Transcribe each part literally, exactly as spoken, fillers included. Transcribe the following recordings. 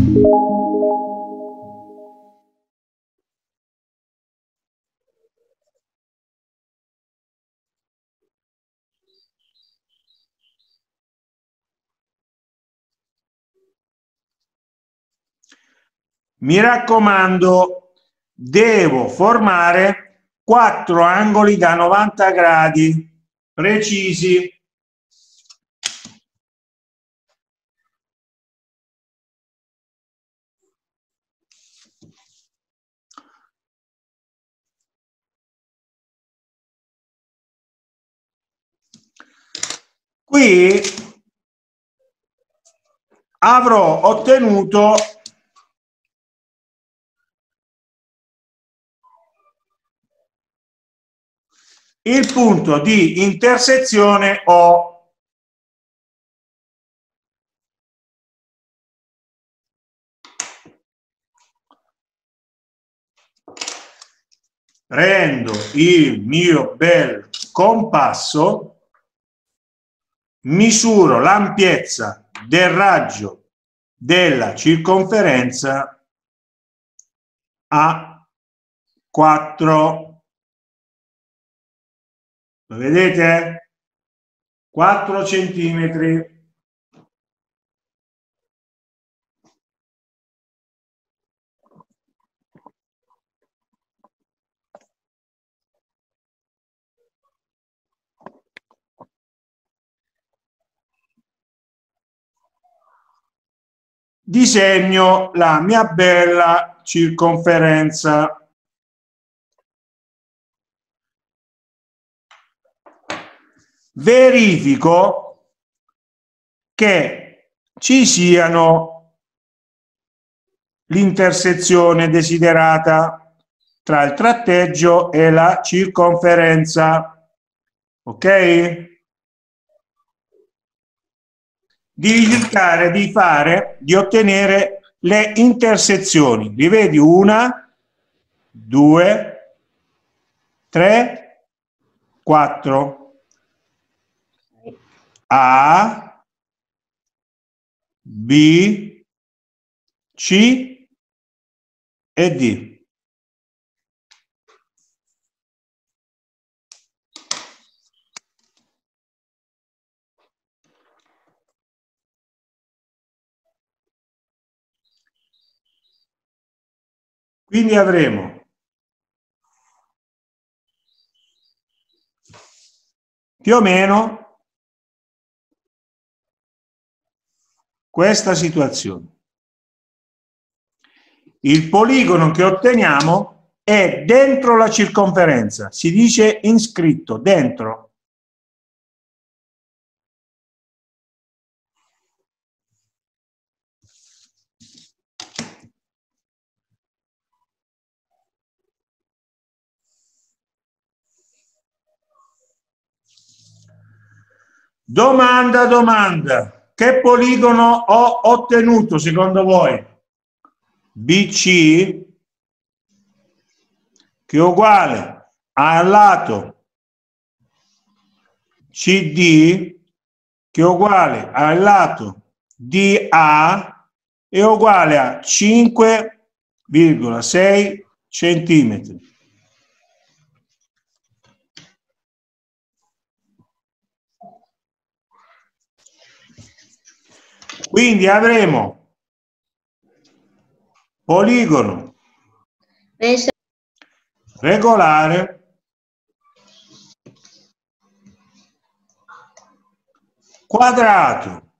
Mi raccomando, devo formare quattro angoli da novanta gradi precisi. Qui avrò ottenuto il punto di intersezione O. Prendo il mio bel compasso, misuro l'ampiezza del raggio della circonferenza a quattro. Lo vedete? quattro centimetri. Disegno la mia bella circonferenza. Verifico che ci siano l'intersezione desiderata tra il tratteggio e la circonferenza. Ok? Devi cercare di fare, di ottenere le intersezioni. Li vedi? Una, due, tre, quattro. A, B, C e D. Quindi avremo più o meno questa situazione. Il poligono che otteniamo è dentro la circonferenza, si dice inscritto dentro. Domanda, domanda. Che poligono ho ottenuto secondo voi? B C che è uguale al lato C D che è uguale al lato D A è uguale a cinque virgola sei centimetri. Quindi avremo poligono regolare quadrato.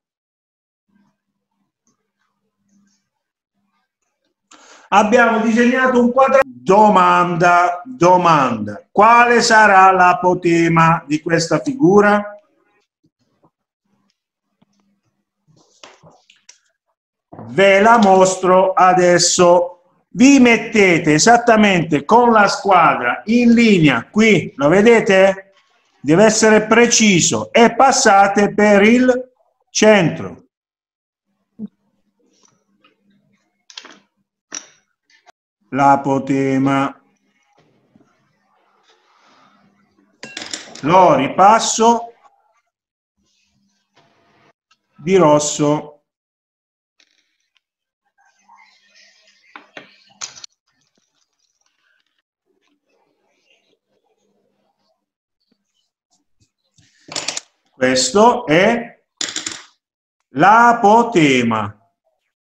Abbiamo disegnato un quadrato. Domanda, domanda. Quale sarà l'apotema di questa figura? Ve la mostro adesso. Vi mettete esattamente con la squadra in linea, qui, lo vedete? Deve essere preciso e passate per il centro. L'apotema. Lo ripasso di rosso. Questo è l'apotema.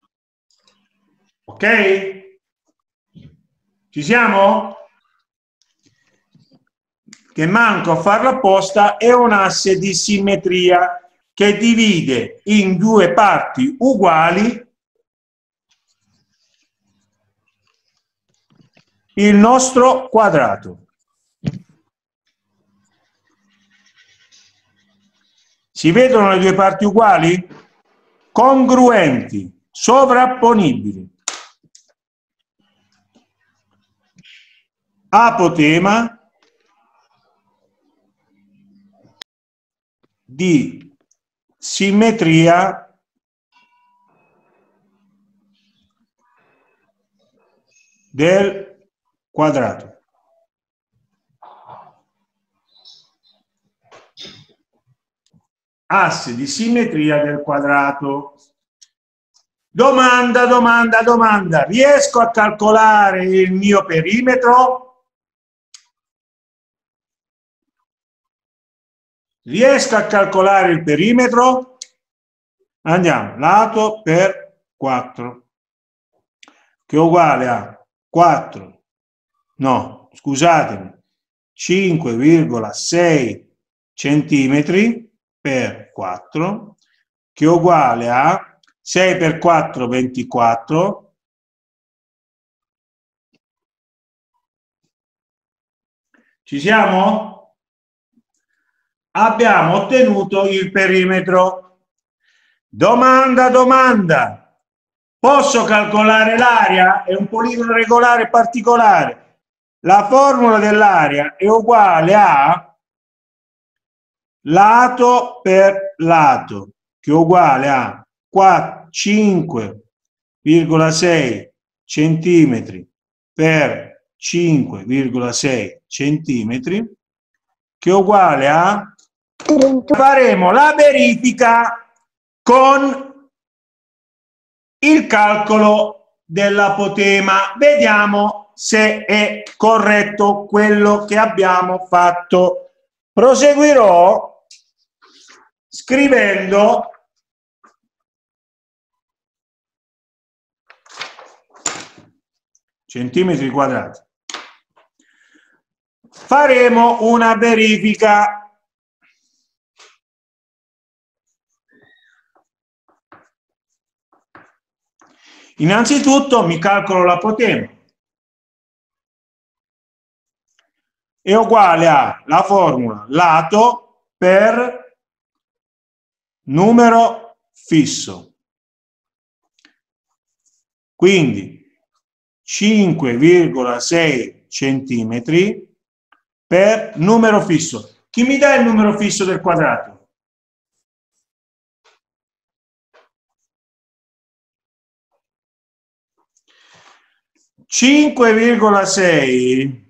Ok? Ci siamo? Che manco a farlo apposta, è un asse di simmetria che divide in due parti uguali il nostro quadrato. Si vedono le due parti uguali? Congruenti, sovrapponibili. Apotema di simmetria del quadrato. Asse di simmetria del quadrato. Domanda, domanda, domanda. Riesco a calcolare il mio perimetro? Riesco a calcolare il perimetro? Andiamo, lato per quattro, che è uguale a quattro, no, scusatemi, cinque virgola sei centimetri per quattro, che è uguale a sei per quattro, ventiquattro, ci siamo? Abbiamo ottenuto il perimetro. Domanda, domanda, posso calcolare l'area? È un poligono regolare particolare. La formula dell'area è uguale a lato per lato, che è uguale a cinque virgola sei centimetri per cinque virgola sei centimetri, che è uguale a... Faremo la verifica con il calcolo dell'apotema. Vediamo se è corretto quello che abbiamo fatto. Proseguirò scrivendo centimetri quadrati. Faremo una verifica. Innanzitutto mi calcolo l'apotema. È uguale a la formula lato per numero fisso. Quindi cinque virgola sei centimetri per numero fisso. Chi mi dà il numero fisso del quadrato? cinque virgola sei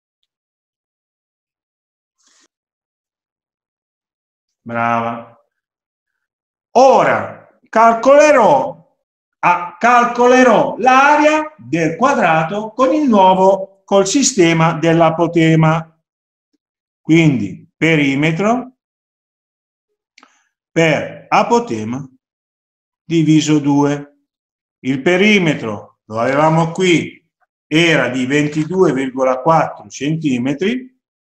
brava. Ora calcolerò, ah, calcolerò l'area del quadrato con il nuovo, col sistema dell'apotema. Quindi perimetro per apotema diviso due. Il perimetro lo avevamo qui, era di ventidue virgola quattro centimetri.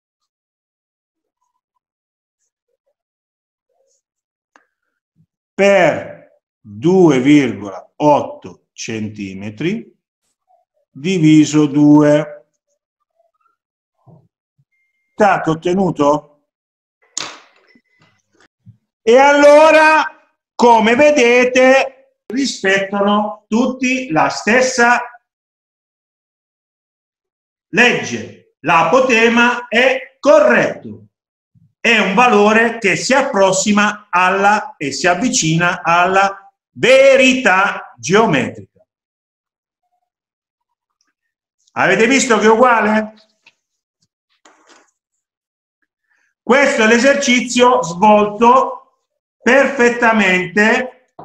Per due virgola otto centimetri diviso due. Stato ottenuto? E allora, come vedete, rispettano tutti la stessa legge. L'apotema è corretto. È un valore che si approssima alla e si avvicina alla verità geometrica. Avete visto che è uguale? Questo è l'esercizio svolto perfettamente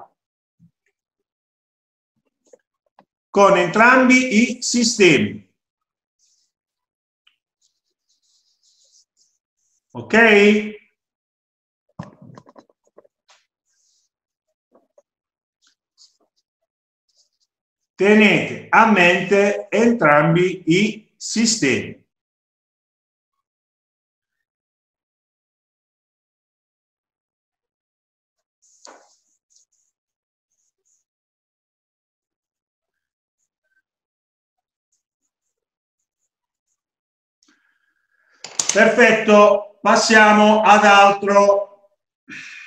con entrambi i sistemi. Ok? tenete a mente entrambi i sistemi. Perfetto, passiamo ad altro.